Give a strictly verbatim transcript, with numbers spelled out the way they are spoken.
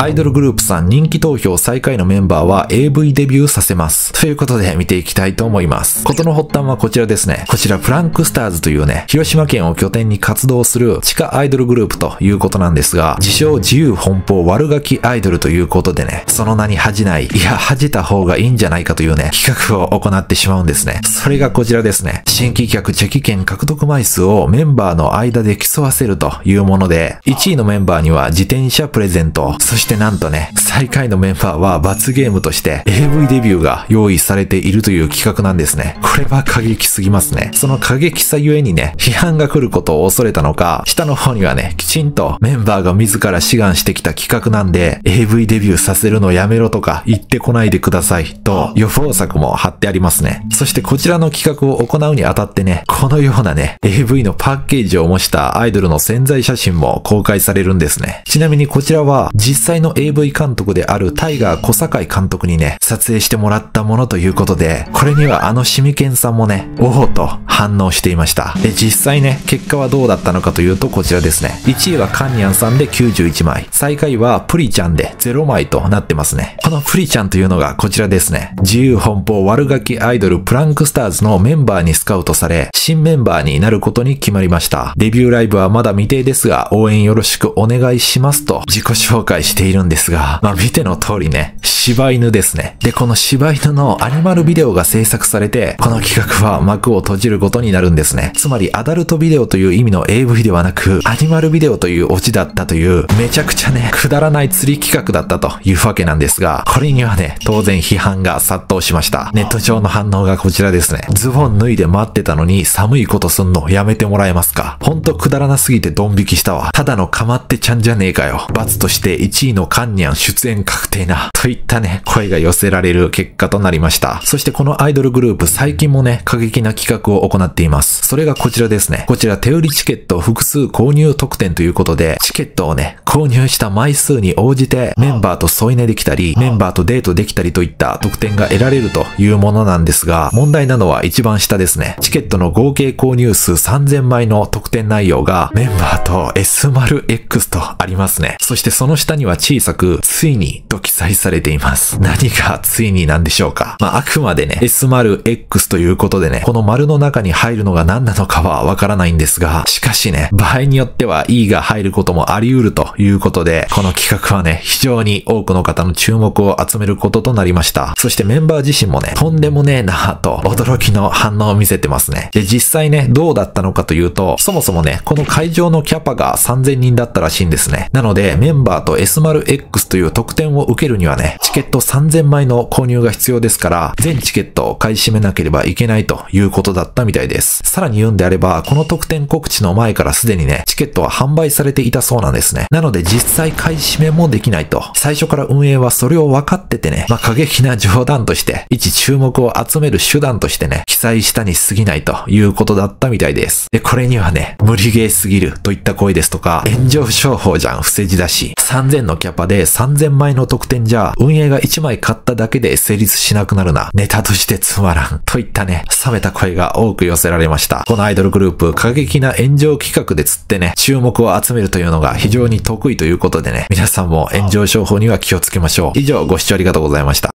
アイドルグループさん人気投票最下位のメンバーは エーブイ デビューさせます。ということで見ていきたいと思います。事の発端はこちらですね。こちらプランクスターズというね、広島県を拠点に活動する地下アイドルグループということなんですが、自称自由奔放悪ガキアイドルということでね、その名に恥じない、いや恥じた方がいいんじゃないかというね、企画を行ってしまうんですね。それがこちらですね。新規客チェキ券獲得枚数をメンバーの間で競わせるというもので、いちいのメンバーには自転車プレゼント、そしてなんとね、最下位のメンバーは罰ゲームとして エーブイ デビューが用意されているという企画なんですね。これは過激すぎますね。その過激さゆえにね、批判が来ることを恐れたのか、下の方にはね、きちんとメンバーが自ら志願してきた企画なんで、エーブイ デビューさせるのやめろとか言ってこないでくださいと予防策も貼ってありますね。そしてこちらの企画を行うにあたってね、このようなね、エーブイ のパッケージを模したアイドルの宣材写真も公開されるんですね。ちなみにこちらは実際の エーブイ 監督であるタイガー小堺監督にね、撮影してもらったものということで、これにはあのシミケンさんもね、おおと反応していました。で、実際ね、結果はどうだったのかというとこちらですね。いちいはカンニャンさんできゅうじゅういちまい、最下位はプリちゃんでゼロまいとなってますね。このプリちゃんというのがこちらですね。自由奔放悪ガキアイドルプランクスターズのメンバーにスカウトされ、新メンバーになることに決まりました。デビューライブはまだ未定ですが、応援よろしくお願いしますと自己紹介しているんですが、まあ見ての通りね、柴犬ですね。で、この柴犬のアニマルビデオが制作されて、この企画は幕を閉じることになるんですね。つまりアダルトビデオという意味の エーブイ ではなく、アニマルビデオというオチだったという、めちゃくちゃね、くだらない釣り企画だったというわけなんですが、これにはね、当然批判が殺到しました。ネット上の反応がこちらですね。ズボン脱いで待ってたのに寒いことすんのやめてもらえますか。ほんとくだらなすぎてドン引きしたわ。ただのかまってちゃんじゃねえかよ。罰としていちいのカンニャン出演確定な。といったね、声が寄せられる結果となりました。そしてこのアイドルグループ最近もね、過激な企画を行っています。それがこちらですね。こちら手売りチケット複数購入特典ということで、チケットをね、購入した枚数に応じてメンバーと添い寝できたり、メンバーとデートできたりといった特典が得られるというものなんですが、問題なのは一番下ですね。チケットの合計購入数さんぜんまいの特典内容がメンバーと エスマルエックス とありますね。そしてその下には小さく、ついにと記載されています。何がついになんでしょうか。まあ、あくまでね、エスマルエックス ということでね、この丸の中に入るのが何なのかはわからないんですが、しかしね、場合によっては E が入ることもあり得るということで、この企画はね、非常に多くの方の注目を集めることとなりました。そしてメンバー自身もね、とんでもねえなぁと驚きの反応を見せてますね。で、実際ね、どうだったのかというと、そもそもね、この会場のキャパがさんぜんにんだったらしいんですね。なので、メンバーと エスマルエックス という特典を受けるにはね、チケットさんぜんまいの購入が必要ですから、全チケットを買い占めなければいけないということだったみたいです。さらに言うんであれば、この特典告知の前からすでにね、チケットは販売されていたそうなんですね。なので実際買い占めもできないと。最初から運営はそれを分かっててね、まあ過激な冗談として、一注目を集める手段としてね、記載したに過ぎないということだったみたいです。で、これにはね、無理ゲーすぎるといった声ですとか、炎上商法じゃん、不正字だし、さんぜんのキャパでさんぜんまいの特典じゃ、運営がいちまい買っただけで成立しなくなるな。ネタとしてつまらん。といったね、冷めた声が多く寄せられました。このアイドルグループ、過激な炎上企画で釣ってね、注目を集めるというのが非常に得意ということでね、皆さんも炎上商法には気をつけましょう。以上、ご視聴ありがとうございました。